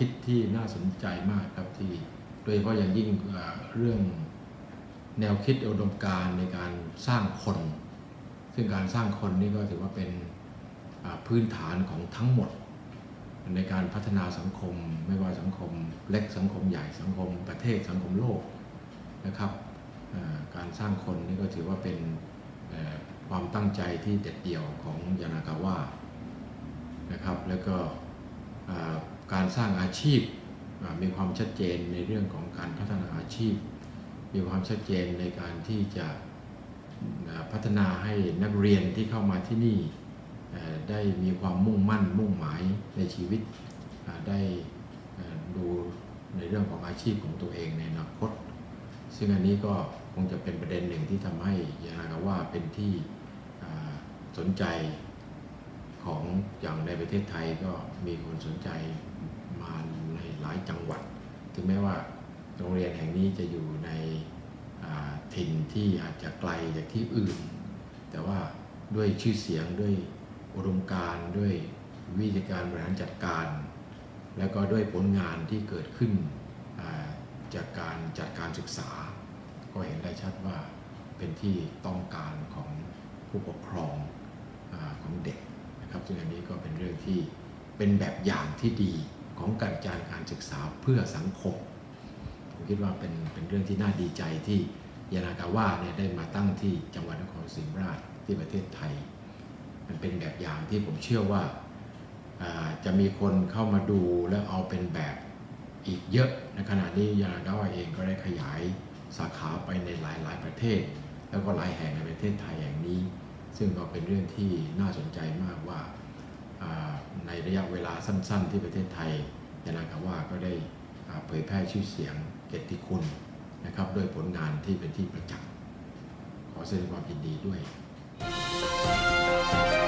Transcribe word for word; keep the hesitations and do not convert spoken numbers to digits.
คิดที่น่าสนใจมากครับที่โดยเฉพาะอย่างยิ่งเรื่องแนวคิดอุดมการณ์ในการสร้างคนซึ่งการสร้างคนนี่ก็ถือว่าเป็นพื้นฐานของทั้งหมดในการพัฒนาสังคมไม่ว่าสังคมเล็กสังคมใหญ่สังคมประเทศสังคมโลกนะครับการสร้างคนนี่ก็ถือว่าเป็นความตั้งใจที่เด็ดเดี่ยวของยานากาวะนะครับแล้วก็การสร้างอาชีพมีความชัดเจนในเรื่องของการพัฒนาอาชีพมีความชัดเจนในการที่จะพัฒนาให้นักเรียนที่เข้ามาที่นี่ได้มีความมุ่งมั่นมุ่งหมายในชีวิตได้ดูในเรื่องของอาชีพของตัวเองในอนาคตซึ่งอันนี้ก็คงจะเป็นประเด็นหนึ่งที่ทำให้ยานากาวะเป็นที่สนใจของอย่างในประเทศไทยก็มีคนสนใจมาในหลายจังหวัดถึงแม้ว่าโรงเรียนแห่งนี้จะอยู่ในถิ่นที่อาจจะไกลจากที่อื่นแต่ว่าด้วยชื่อเสียงด้วยอุดมการณ์ด้วยวิธีการบริหารจัดการแล้วก็ด้วยผลงานที่เกิดขึ้นจากการจัดการศึกษาก็เห็นได้ชัดว่าเป็นที่ต้องการของผู้ปกครองของเด็กนะครับซึ่งอันนี้ก็เป็นเรื่องที่เป็นแบบอย่างที่ดีของการจัดการศึกษาเพื่อสังคมผมคิดว่าเป็นเป็นเรื่องที่น่าดีใจที่ยานากาวะเนี่ยได้มาตั้งที่จังหวัดนครศรีธรรมราชที่ประเทศไทยมันเป็นแบบอย่างที่ผมเชื่อว่าจะมีคนเข้ามาดูแล้วเอาเป็นแบบอีกเยอะในขณะนี้ยานากาวะเองก็ได้ขยายสาขาไปในหลายๆประเทศแล้วก็หลายแห่งในประเทศไทยอย่างนี้ซึ่งก็เป็นเรื่องที่น่าสนใจมากว่าในระยะเวลาสั้นๆที่ประเทศไทยยานากาวะก็ได้เผยแพร่ชื่อเสียงเกียรติคุณนะครับด้วยผลงานที่เป็นที่ประจักษ์ขอแสดงความยินดีด้วย